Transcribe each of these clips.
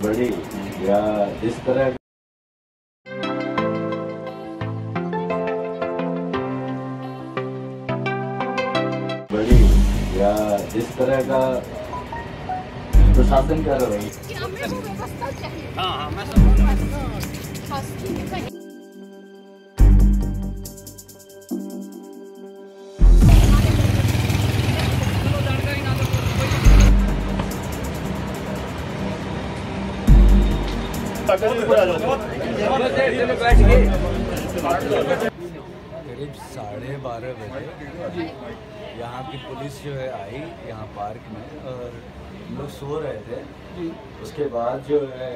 बड़ी या जिस तरह बड़ी या जिस तरह का प्रशासन कर रही करीब 12:30 बजे यहाँ की पुलिस जो है आई यहाँ पार्क में, और हम लोग सो रहे थे। उसके बाद जो है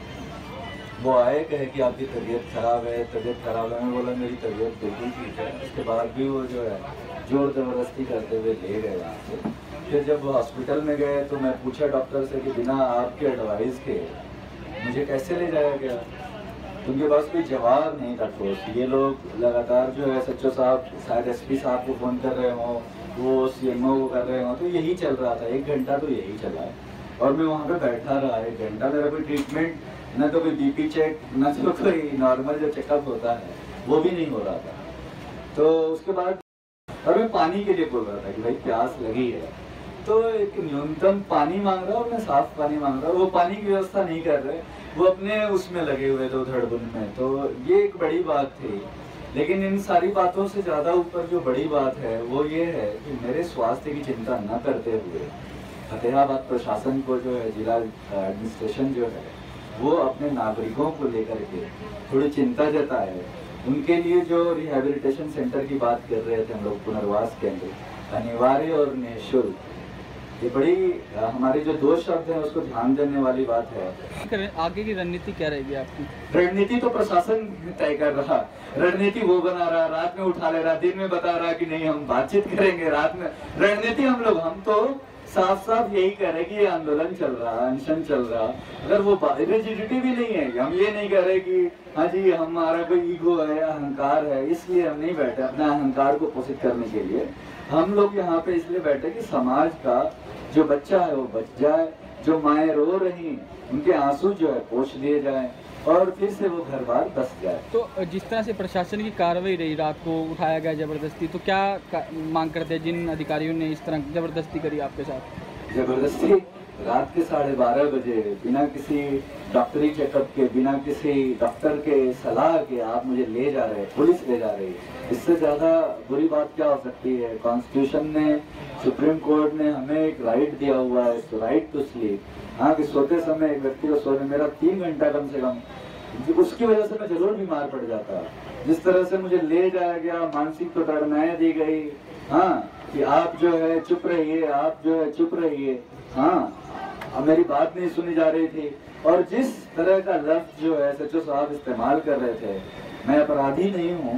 वो आए, कहे कि आपकी तबीयत खराब है, तबीयत खराब है। मैं बोला मेरी तबीयत बिल्कुल ठीक है। उसके बाद भी वो जो है जोर ज़बरदस्ती करते हुए ले गए वहाँ से। फिर जब हॉस्पिटल में गए तो मैं पूछा डॉक्टर से कि बिना आपके एडवाइस के मुझे कैसे ले जाया गया। उनके पास कोई जवाब नहीं था ठोस। ये लोग लगातार जो है SHO साहब, शायद SP साहब को फ़ोन कर रहे हों, वो CMO को कर रहे हों, तो यही चल रहा था। 1 घंटा तो यही चला है और मैं वहाँ पे बैठा रहा 1 घंटा। मेरा कोई ट्रीटमेंट, न तो कोई BP चेक, न तो कोई नॉर्मल जो चेकअप होता है वो भी नहीं हो रहा था। तो उसके बाद और मैं पानी के लिए बोल रहा था कि भाई प्यास लगी है, तो एक न्यूनतम पानी मांग रहा और मैं साफ पानी मांग रहा। वो पानी की व्यवस्था नहीं कर रहे, वो अपने उसमें लगे हुए थे धड़बुन में। तो ये एक बड़ी बात थी। लेकिन इन सारी बातों से ज़्यादा ऊपर जो बड़ी बात है वो ये है कि मेरे स्वास्थ्य की चिंता न करते हुए फतेहाबाद प्रशासन को जो है, जिला एडमिनिस्ट्रेशन जो है, वो अपने नागरिकों को लेकर के थोड़ी चिंता जताए। उनके लिए जो रिहैबिलिटेशन सेंटर की बात कर रहे थे हम लोग, पुनर्वास केंद्र, अनिवार्य और निःशुल्क, ये बड़ी हमारी जो 2 शब्द है उसको ध्यान देने वाली बात है। आगे की रणनीति क्या रहेगी आपकी? रणनीति तो प्रशासन तय कर रहा, रणनीति वो बना रहा, रात में उठा ले रहा, दिन में बता रहा कि नहीं हम बातचीत करेंगे, रात में रणनीति हम तो साफ साफ यही कह रहे कि ये आंदोलन चल रहा, अनशन चल रहा। अगर वो रिजिडिटी भी नहीं है, हम ये नहीं कह रहे कि हाँ जी हमारा कोई ईगो है, अहंकार है, इसलिए हम नहीं बैठे अपने अहंकार को पोषित करने के लिए। हम लोग यहाँ पे इसलिए बैठे कि समाज का जो बच्चा है वो बच जाए, जो माएँ रो रही उनके आंसू जो है पोंछ दिए जाए और फिर से वो घर बार बस जाए। तो जिस तरह से प्रशासन की कार्रवाई रही, रात को उठाया गया जबरदस्ती, तो क्या मांग करते हैं जिन अधिकारियों ने इस तरह जबरदस्ती करी आपके साथ? जबरदस्ती रात के 12:30 बजे बिना किसी डॉक्टरी चेकअप के, बिना किसी डॉक्टर के सलाह के आप मुझे ले जा रहे, पुलिस ले जा रही है। इससे ज्यादा बुरी बात क्या हो सकती है? कॉन्स्टिट्यूशन ने, सुप्रीम कोर्ट ने हमें एक राइट दिया हुआ है, राइट टू स्लीप। हाँ कि सोते समय एक व्यक्ति को सोने, मेरा 3 घंटा कम से कम, उसकी वजह से मैं जरूर बीमार पड़ जाता। जिस तरह से मुझे ले जाया गया, मानसिक प्रताड़नाएं दी गई, हाँ कि आप जो है चुप रहिए, आप जो है चुप रहिए, हाँ अब मेरी बात नहीं सुनी जा रही थी। और जिस तरह का लफ्ज जो है SHO साहब इस्तेमाल कर रहे थे, मैं अपराधी नहीं हूँ,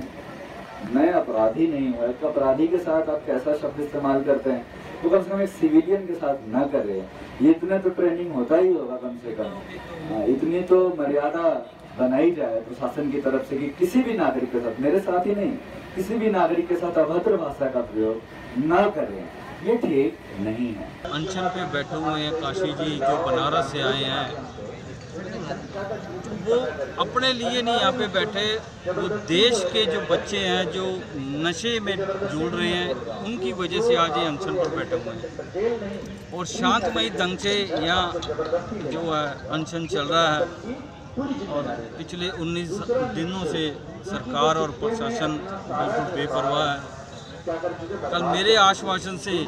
मैं अपराधी नहीं हूँ। एक अपराधी के साथ आप कैसा शब्द इस्तेमाल करते हैं, तो कम से कम एक सिविलियन के साथ न करें। ये इतने तो ट्रेनिंग होता ही होगा कम से कम, इतनी तो मर्यादा बनाई जाए प्रशासन की तरफ से कि किसी भी नागरिक के साथ, मेरे साथ ही नहीं, किसी भी नागरिक के साथ अभद्र भाषा का प्रयोग न करें। ये ठीक नहीं है। अनशन पे बैठे हुए हैं काशी जी, जो बनारस से आए हैं, वो अपने लिए नहीं यहाँ पे बैठे, वो देश के जो बच्चे हैं जो नशे में जुड़ रहे हैं, उनकी वजह से आज ये अनशन पर बैठे हुए हैं। और शांतमयी ढंग से यहाँ जो है अनशन चल रहा है। और पिछले 19 दिनों से सरकार और प्रशासन बिल्कुल बेपरवाह है। कल मेरे आश्वासन से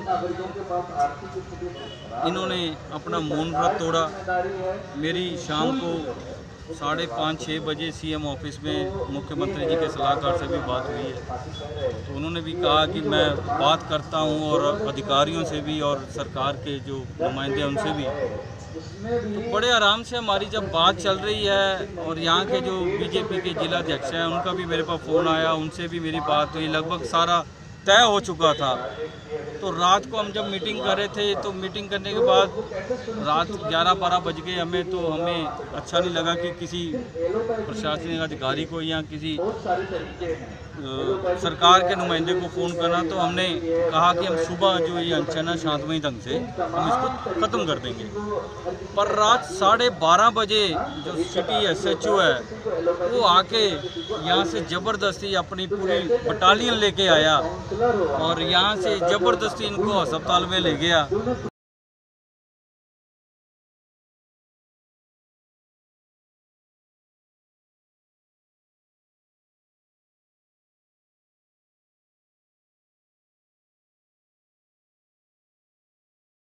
इन्होंने अपना मौन व्रत तोड़ा। मेरी शाम को 5:30-6 बजे CM ऑफिस में मुख्यमंत्री जी के सलाहकार से भी बात हुई है, तो उन्होंने भी कहा कि मैं बात करता हूं, और अधिकारियों से भी और सरकार के जो नुमाइंदे हैं उनसे भी। तो बड़े आराम से हमारी जब बात चल रही है, और यहाँ के जो BJP के जिला अध्यक्ष हैं उनका भी मेरे पास फ़ोन आया, उनसे भी मेरी बात हुई, लगभग सारा तय हो चुका था। तो रात को हम जब मीटिंग कर रहे थे, तो मीटिंग करने के बाद रात 11-12 बज गए हमें। तो हमें अच्छा नहीं लगा कि किसी प्रशासनिक अधिकारी को या किसी सरकार के नुमाइंदे को फ़ोन करा तो हमने कहा कि हम सुबह जो ये अनशन है शांतमयी ढंग से हम इसको ख़त्म कर देंगे। पर रात 12:30 बजे जो सिटी SHO है वो आके यहाँ से ज़बरदस्ती अपनी पूरी बटालियन लेके आया और यहाँ से ज़बरदस्ती इनको अस्पताल में ले गया।